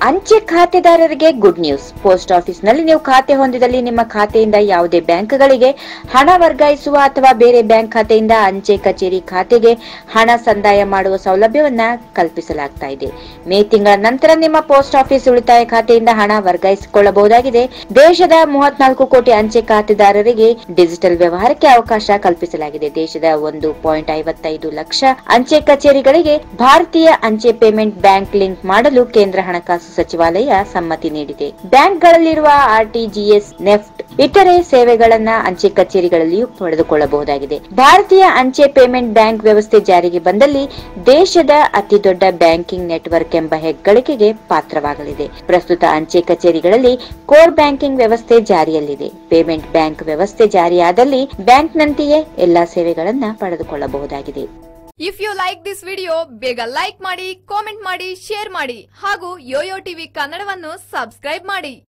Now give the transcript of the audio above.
ಅಂಚೆ ಖಾತೆದಾರರಿಗೆ good news. Post ಆಫೀಸ್ನಲ್ಲಿ ನೀವು ಖಾತೆ ಹೊಂದಿದಲ್ಲಿ ನಿಮ್ಮ ಖಾತೆಯಿಂದ ಯಾವುದೇ ಬ್ಯಾಂಕ್ಗಳಿಗೆ ಹಣ ವರ್ಗಾಯಿಸುವ ಅಥವಾ ಬೇರೆ ಬ್ಯಾಂಕ್ ಖಾತೆಯಿಂದ ಅಂಚೆ ಕಚೇರಿ ಖಾತೆಗೆ ಹಣ ಸಂದಾಯ ಮಾಡುವ ಸೌಲಭ್ಯವನ್ನ ಕಲ್ಪಿಸಲಾಗ್ತಾ ಇದೆ. ಮೇ ತಿಂಗಳ ನಂತರ ನಿಮ್ಮ ಪೋಸ್ಟ್ ಆಫೀಸ್ ಉಳಿತಾಯ ಖಾತೆಯಿಂದ ಹಣ ವರ್ಗಾಯಿಸಿಕೊಳ್ಳಬಹುದಾಗಿದೆ. ದೇಶದ 34 ಕೋಟಿ ಅಂಚೆ ಖಾತೆದಾರರಿಗೆ ಡಿಜಿಟಲ್ ವ್ಯವಹಾರಕ್ಕೆ ಅವಕಾಶ ಕಲ್ಪಿಸಲಾಗಿದೆ. ದೇಶದ 1.55 ಲಕ್ಷ ಅಂಚೆ ಕಚೇರಿಗಳಿಗೆ ಭಾರತೀಯ ಅಂಚೆ ಪೇಮೆಂಟ್ ಬ್ಯಾಂಕ್ ಲಿಂಕ್ ಮಾಡಲು ಕೇಂದ್ರ ಹಣಕಾಸು ಸಚಿವಾಲಯ ಸಮ್ಮತಿ ನೀಡಿದೆ. ಬ್ಯಾಂಕ್ಗಳಲ್ಲಿರುವ ಆರ್ಟಿಜಿಎಸ್, ನೆಫ್ಟ್ ಇತರೆ ಸೇವೆಗಳನ್ನ ಅಂಚೆ ಕಚೇರಿಗಳಲ್ಲಿಯೂ ಪಡೆದುಕೊಳ್ಳಬಹುದಾಗಿದೆ. ಭಾರತೀಯ ಅಂಚೆ ಪೇಮೆಂಟ್ ಬ್ಯಾಂಕ್ ವ್ಯವಸ್ಥೆ ಜಾರಿಗೆ ಬಂದಲ್ಲಿ ದೇಶದ ಅತಿದೊಡ್ಡ ಬ್ಯಾಂಕಿಂಗ್ ನೆಟ್ವರ್ಕ್ ಎಂಬ ಹೆಗ್ಗಳಿಕೆಗೆ ಪಾತ್ರವಾಗಲಿದೆ. ಪ್ರಸ್ತುತ ಅಂಚೆ ಕಚೇರಿಗಳಲ್ಲಿ ಕೋರ್ ಬ್ಯಾಂಕಿಂಗ್ ವ್ಯವಸ್ಥೆ ಜಾರಿಯಲ್ಲಿದೆ. ಪೇಮೆಂಟ್ ಬ್ಯಾಂಕ್ ವ್ಯವಸ್ಥೆ ಜಾರಿಯಾದಲ್ಲಿ ಬ್ಯಾಂಕ್ನಂತೆಯೇ ಎಲ್ಲಾ ಸೇವೆಗಳನ್ನ ಪಡೆದುಕೊಳ್ಳಬಹುದಾಗಿದೆ. If you like this video, ಬೇಗ ಲೈಕ್ ಮಾಡಿ, ಕಾಮೆಂಟ್ ಮಾಡಿ, ಶೇರ್ ಮಾಡಿ ಹಾಗೂ ಯೋಯೋ ಟಿವಿ ಕನ್ನಡವನ್ನು ಸಬ್ಸ್ಕ್ರೈಬ್ ಮಾಡಿ.